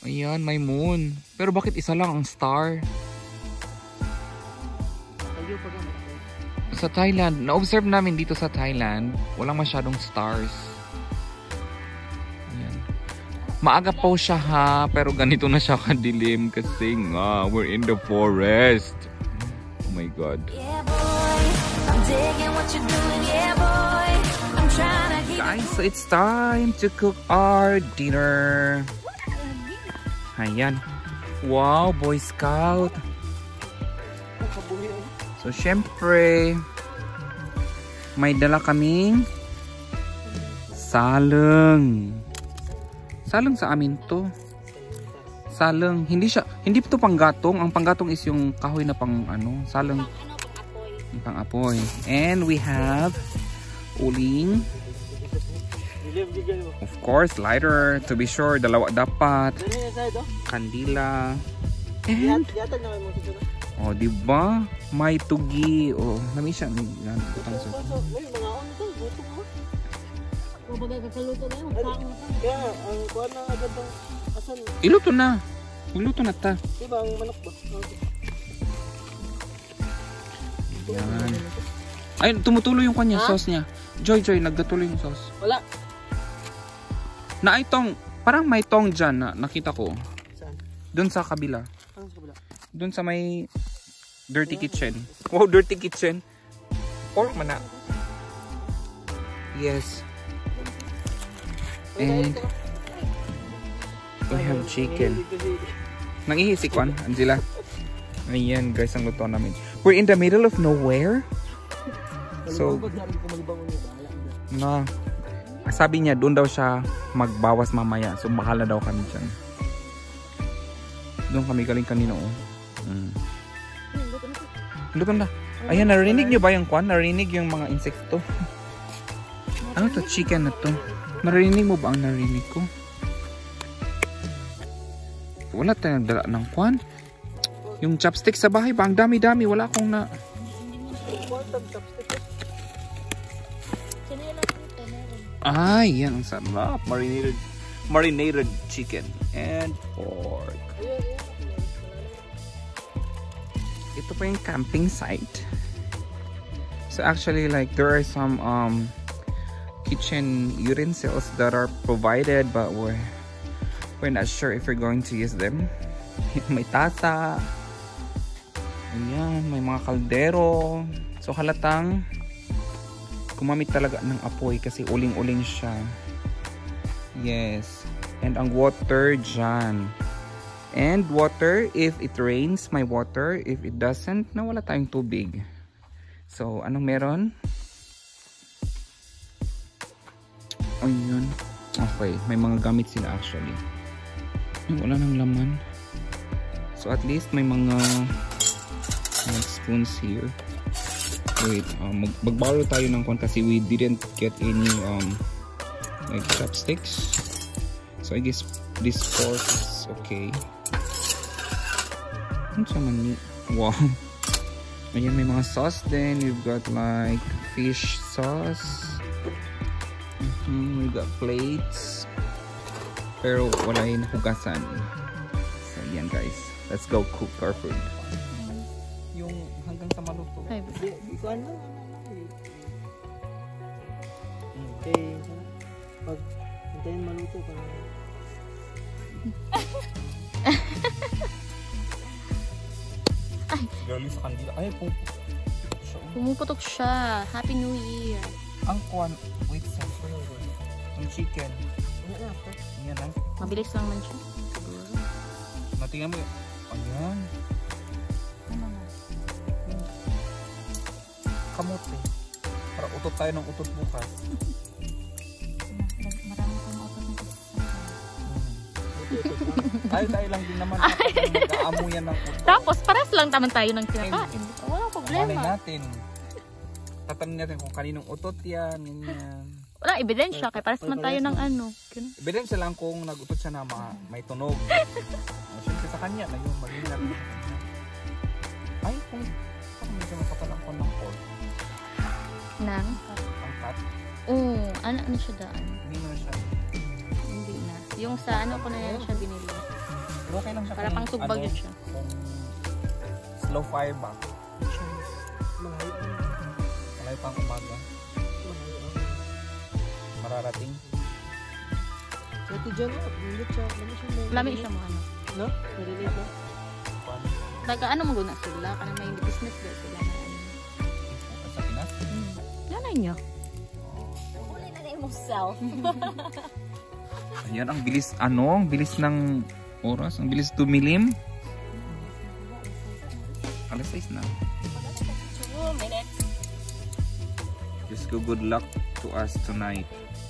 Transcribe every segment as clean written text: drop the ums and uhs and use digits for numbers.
Ayan, may moon. Pero bakit isa lang ang star? Sa Thailand, na-observe namin dito sa Thailand, walang masyadong stars. Ayan. Maaga po siya ha, pero ganito na siya kadilim kasi nga, we're in the forest. Oh my God. Guys, so it's time to cook our dinner. Ayan. Wow, Boy Scout. So, syempre, may dala kaming saleng. Saleng sa amin to. Saleng. Hindi ito panggatong. Ang panggatong is yung kahoy na pang ano. Saleng. Pang apoy. And we have uling. Of course, lighter. To be sure, dalawa dapat. Kandila. And oh, diba? May tugi. Oh, nami siya. Yan, utang sa. Iluto na. Iluto na ta. Diba ang manok ba? Yan. Ay, tumutuloy yung kanya, sauce niya. Joy, nagdatuloy yung sauce. Wala. Na itong, parang may tong dyan na nakita ko. Saan? Doon sa kabila. Saan sa kabila? Doon sa may dirty kitchen. Wow, dirty kitchen. Pork man na. Yes. And we have chicken. Nangihisi ko, Angela. Ayan guys, ang luto namin. We're in the middle of nowhere. So, na sabi niya, doon daw siya magbawas mamaya. So, bahala daw kami dyan. Doon kami galing kanina. Luto na. Ayan, narinig nyo ba yung kwan? Narinig yung mga insekto. Ano to? Chicken na to. Narinig mo ba ang narinig ko? Wala tayong dala ng kwan. Yung chopstick sa bahay ba? Ang dami-dami. Wala akong na... Ay, yan. Ang sarap. Marinated chicken and pork. Ito pa yung camping site. So actually, like, there are some kitchen utensils that are provided, but we're not sure if we're going to use them. May tasa. Ayan, may mga kaldero. So halatang gumamit talaga ng apoy kasi uling-uling siya. Yes. And ang water dyan. And water, if it rains, may water. If it doesn't, nawala tayong tubig. So, anong meron? Ayun. Okay, may mga gamit sila actually. Wala nang laman. So, at least may mga spoons here. Wait, mag-borrow tayo ng kwan kasi we didn't get any like chopsticks. So, I guess this fork is okay. Ano sa mani? Wow. Ayan, may mga sauce din. We've got like fish sauce. We've got plates. Pero wala yung hugasan. So, ayan guys. Let's go cook our food. Yung hanggang sa maluto. Ay, ikuan lang. Okay. Pag hintayin maluto ka na. Girlie sa kandila. Ay, pumuputok siya. Happy New Year. Ang kwan. Wait, ang chicken. Ayan lang. Mabilis lang man siya. Siguro. Natingnan mo yun. Ayan. Kamote. Para utot tayo ng utot bukas. Marami pang utot na kasi. Tayo lang din naman. Nag-aamo yan ng utot. Tapos, paras lang naman tayo ng kinakain. Walang Malay problema. natin. Tatanong natin kung kaninong utot yan. Ganyan. Walang ebidensya. Kaya paras naman tayo ng ano. Ebidensya lang kung nag-utot siya na may tunog. Siyempre sa kanya na yung marinat. Ay, kung medyo makapalang ko ng pork. Nang? Ang cut. Oo. Ano siya daan? Hindi mo na siya. Hindi na. Yung sa ano ko na yan siya binili. Okay lang siya. Para pang tugbag yun siya. Kung slow fire ba? Malayo. Malayo pang umaga. Mararating. Ito dyan na. Nandit siya. Lami siya mo ano. No? Narinig na. Taga ano mo guna sila? Kana may business ba sila na ano. Sa Pinas? Nanay niyo. Uli na rin mo self. Ayan, ang bilis, ang bilis ng oras, ang bilis tumilim. Alas 6 na. 2 minutes. Just go, good luck to us tonight.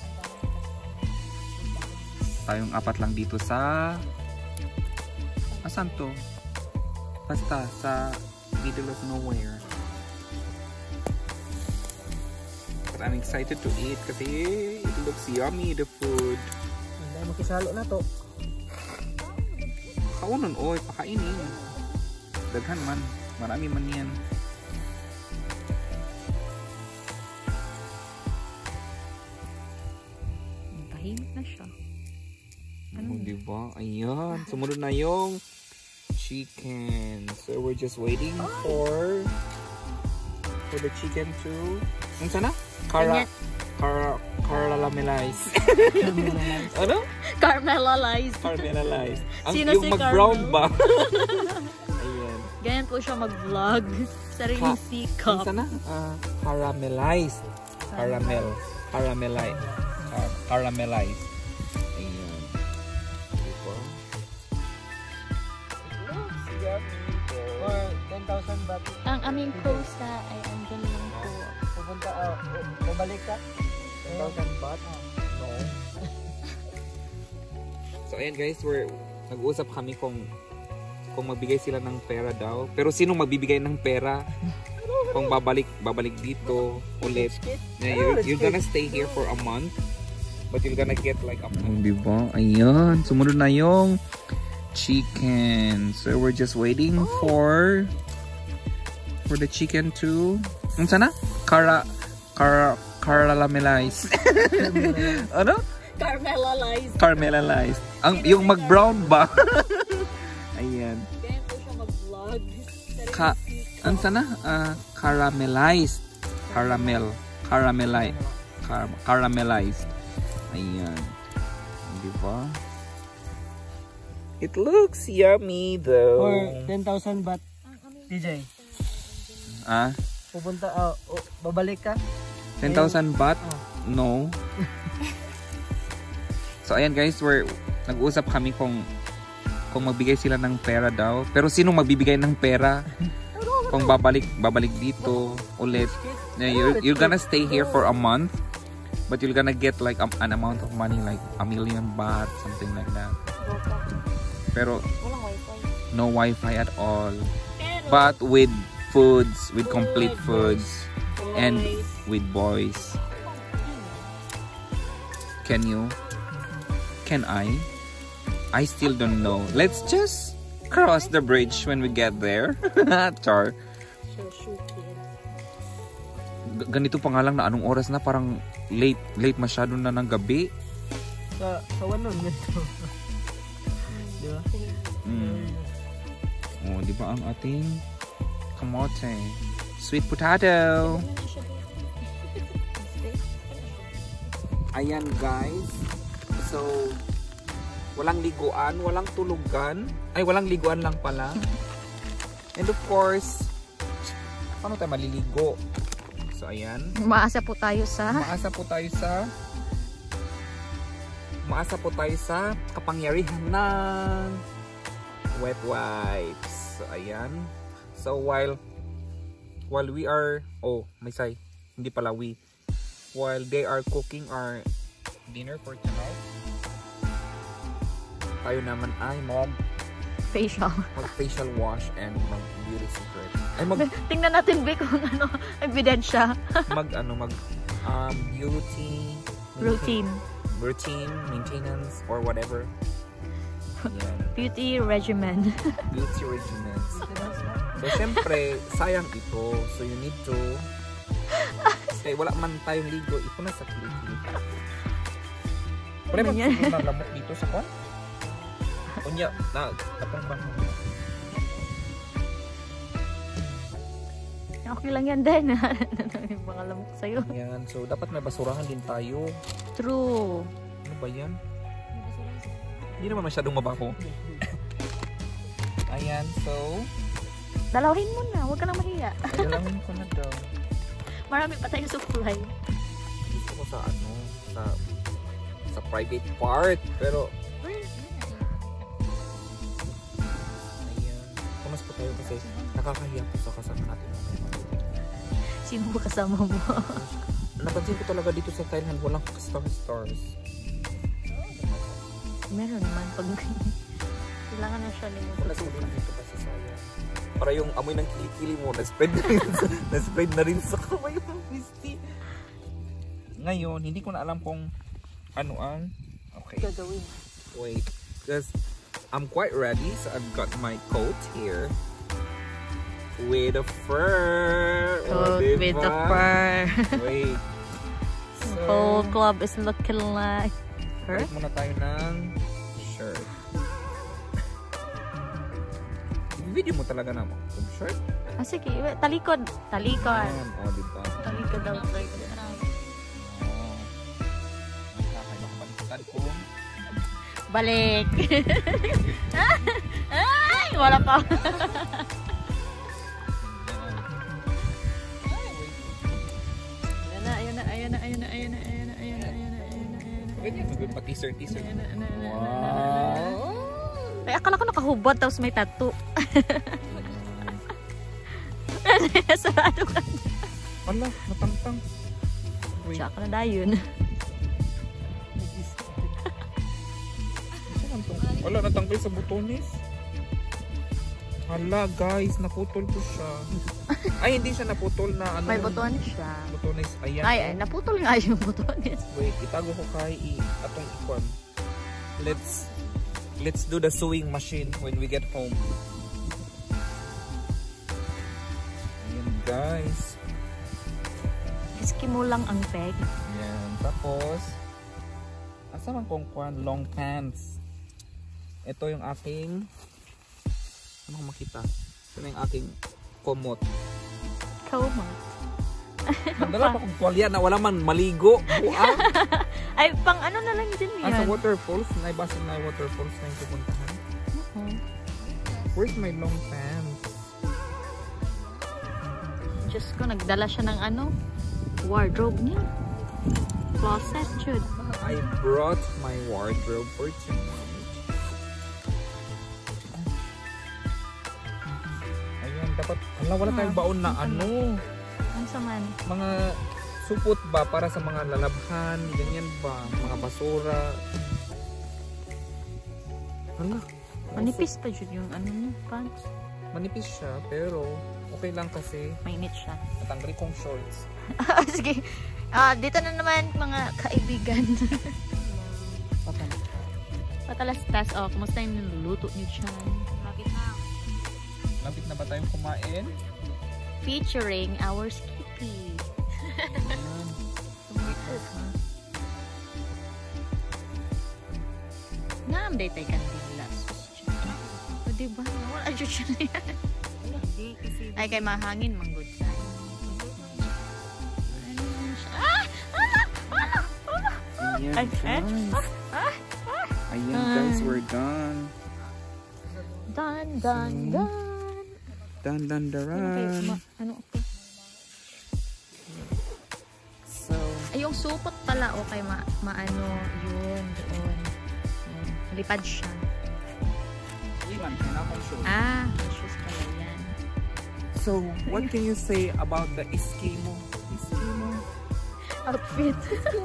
Tayong 4 lang dito sa... Asan to? Basta sa middle of nowhere. But I'm excited to eat kasi it looks yummy, the food. Hindi, makisalo na to. Kaunon, oy, pakainin. Daghan man. Marami man yan. Tahimik na siya. Ano, diba? Ayan. Sumunod na yung chicken. So we're just waiting for the chicken to... Ano sana? Caramelize. Ano? Caramelize. Caramelize. Sino yung si mag-brown Carmel? ba? Ayan. Ganyan po siya mag-vlog. Sariling Ano sikap. sana? Caramelize. Caramelize. Caramelize. Ayan. Diba? Or 10,000 baht. Ang aming post ay andyan lang po. Pupunta, pabalik ka. 10,000 baht. No. So ayan guys, nag-uusap kami kung magbigay sila ng pera daw. Pero sino magbibigay ng pera? Kung babalik dito ulit. You're gonna stay here for a month. But you're gonna get like a month. Diba? Ayan. Sumunod na yung chicken. So we're just waiting for the chicken to... Ano sana? Caramelize. Ano? Caramelize. Caramelize. Yung mag-brown ba? Ayan. Ganyan po siya mag-vlog. Ano sana? Caramelized. Caramelized. Ayan. Diba? It looks yummy though. Or 10,000 baht. DJ. Pupunta, babalik ka. 10,000 baht? No. So ayan guys, nag-usap kami kung magbigay sila ng pera daw. Pero sino magbibigay ng pera? Kung babalik dito ulit. You're gonna stay here for a month. But you're gonna get like an amount of money like 1 million baht, something like that. Pero no wifi at all. But with foods, with complete foods. And with boys. Can you? Can I? I still don't know. Let's just cross the bridge when we get there. Char. Ganito pa nga lang na anong oras na, parang late masyado na ng gabi. Sa wanon ganito. Diba? Oh, di ba ang ating kamote? Sweet potato. Ayan guys. So, walang liguan, walang tulugan. Ay, walang liguan lang pala. And of course, paano tayo maliligo? So, ayan. Umaasa po tayo sa kapangyarihan ng wet wipes. So, ayan. So, while we are... Oh, may say. Hindi pala we. While they are cooking our dinner for tonight, tayo naman ay mag-facial wash and mag-beauty secret. Ay, tingnan natin ba kung ano, ebidensya. beauty Routine. Maintenance, or whatever. Yan. Beauty regimen. Beauty regimen. So, syempre, sayang ito. So, you need to... Kaya wala man tayong ligo, ito na sa kilikili. Pwede ba siguro na lamok dito sa kwan? Unya, na, atong pa. Okay lang yan din. Yung mga lamok sa'yo. Yan, so dapat may basurahan din tayo. True. Ano ba yan? Hindi naman masyadong mabaho. Ayan, so Dalawin mo na, huwag ka nang mahiya. dalawin ko na daw. Marami pa tayong supply. Gusto ko sa sa private part, pero ayan, pumas po tayo kasi nakakahiya po sa kasama natin. Sino ba kasama mo? Napansin ko talaga dito sa Thailand, walang stars. Meron naman pag kailangan na siya nila. Wala sa dito kasi sayang. Para yung amoy ng kilikili mo, na-spread na rin sa kamay ng Misty. Ngayon, hindi ko na alam kung ano ang okay. Gagawin. Wait, because I'm quite ready, so I've got my coat here with a fur. Coat with a fur. Wait. The whole club is looking like her. Balik muna tayo ng shirt. Video mo talaga na mo yung shirt? Ah, sige. Talikod. Talikod. Ayan, o diba? Talikod daw. Balik. Ay, wala pa. Ayun na. Ganyan, pa-t-shirt. Wow. Ay, akala ko nakahubad tapos may tattoo. Sarado ka. Wala, natangtang. Wait. Tsaka na dayon. Wala, natanggal sa butones. Hala guys, naputol ko siya. Ay, hindi siya naputol na ano. May buton siya. Butones, ayan. Ay, naputol nga yung butones. Wait, itago ko kay atong ikon. Let's do the sewing machine when we get home. Ayan guys. Iski mo lang ang peg. Ayan, tapos asa man kong long pants. Ito yung aking ano makita? Ito na yung aking komot. Komot. Nandala pa kong tuwalya na wala man maligo. Buang. Ay, pang ano na lang din yan. Sa waterfalls, naibasa na yung waterfalls na yung pupuntahan. Where's my long pants? Diyos ko, nagdala siya ng ano? Wardrobe niya. Closet, Jude. I brought my wardrobe for tonight. Ayan, dapat, wala tayong baon na ano. Ano sa man? Mga supot ba para sa mga lalabhan, ganyan ba? Mga basura. Hala. Manipis pa Jude yung ano niya, pants. Manipis siya, pero okay lang kasi Mainit siya. natanggal kong shorts. Sige. Dito na naman mga kaibigan. Patalastas. Oh, kumusta yung niluluto niyo dyan? Lapit na ba tayong kumain? Featuring our Skippy. Naamday tayo kandila. O diba? Wala dyan siya na yan. Ay kay mahangin, manggod tayo. Ayan guys. Ayan guys, we're done. Done. Dun. Ano ako? So, Ay, yung supot pala, okay, maano yun doon. Lipad siya. Shoes pala yan. so what can you say about the Eskimo? Outfit.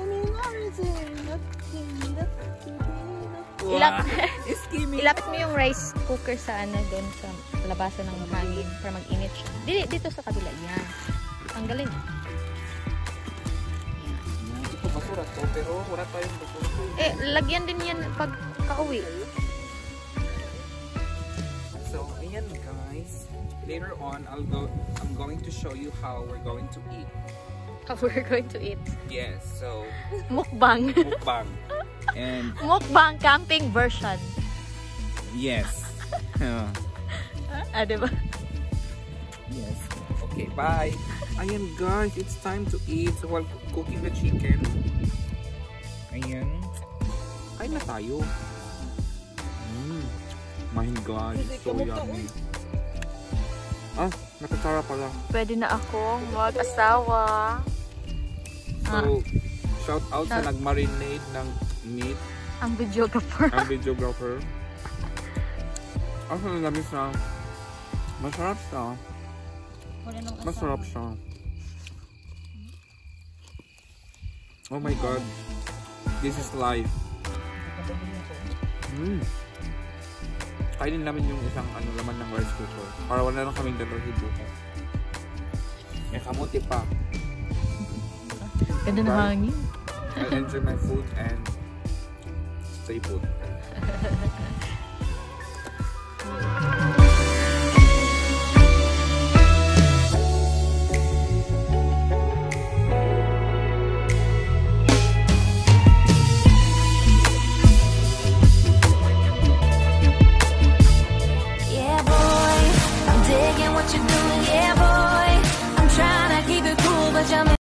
Ilapit mo yung rice cooker sa ano doon sa labasan ng hangin para mag-init siya. Dito sa kabila. Yan. Tanggalin. Ito basura to, pero wala tayong basura. Lagyan din yan pag kauwi. So, ayan guys. Later on, I'm going to show you how we're going to eat. How we're going to eat. Yes, so Mukbang. mukbang. And Mukbang camping version. Yes. Diba? Yes. Okay, bye. Ayan guys, it's time to eat. So while cooking the chicken, ayan, kain na tayo. My God, it's so yummy. Nakasara pala. Pwede na akong mag-asawa. So, shout out sa nag-marinade ng meat. Ang videographer. Ang videographer. Ang namin siya. Masarap siya. Masarap siya. Oh my God. This is life. Kainin namin yung isang laman ng rice cooker. Para wala lang kaming dalahin bukas. May kamuti pa. Ganda na hangin. I'll enjoy my food and stay put. Yeah, boy, I'm digging what you're doing.